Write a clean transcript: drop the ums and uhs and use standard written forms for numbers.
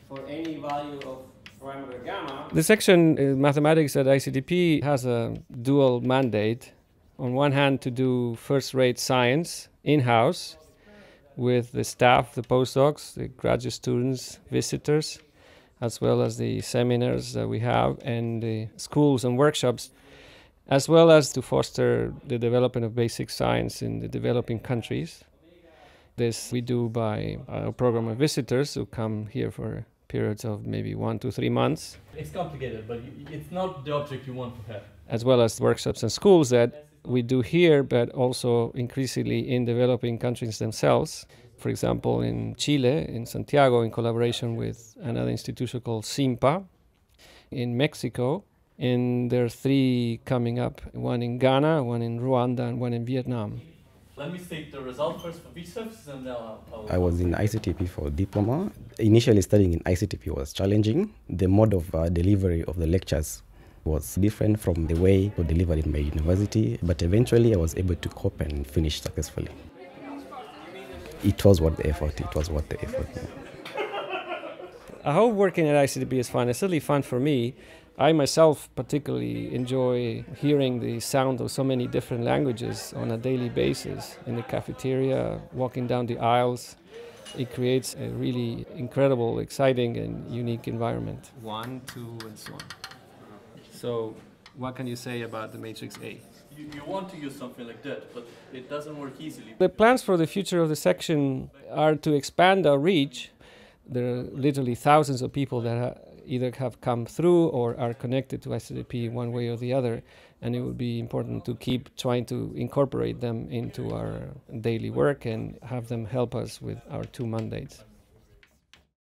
for any value of parameter gamma. The section in mathematics at ICTP has a dual mandate. On one hand, to do first-rate science in-house with the staff, the postdocs, the graduate students, visitors, as well as the seminars that we have and the schools and workshops, as well as to foster the development of basic science in the developing countries. This we do by a program of visitors who come here for periods of maybe 1 to 3 months. It's complicated, but it's not the object you want to have. As well as workshops and schools that we do here, but also increasingly in developing countries themselves. For example, in Chile, in Santiago, in collaboration with another institution called SIMPA. In Mexico, and there are 3 coming up, one in Ghana, one in Rwanda, and one in Vietnam. Let me state the result first for each service, and then I was in ICTP for diploma. Initially studying in ICTP was challenging. The mode of delivery of the lectures was different from the way we delivered in my university, but eventually I was able to cope and finish successfully. It was worth the effort. I hope working at ICTP is fun. It's really fun for me. I myself particularly enjoy hearing the sound of so many different languages on a daily basis in the cafeteria, walking down the aisles. It creates a really incredible, exciting, and unique environment. 1, 2, and so on. So, what can you say about the matrix A? You want to use something like that, but it doesn't work easily. The plans for the future of the section are to expand our reach. There are literally thousands of people that either have come through or are connected to ICTP one way or the other, and it would be important to keep trying to incorporate them into our daily work and have them help us with our 2 mandates.